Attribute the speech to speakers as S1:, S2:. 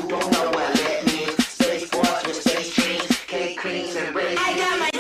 S1: don't know what lit means. Space force with space dreams, cake creams and raisins. I got my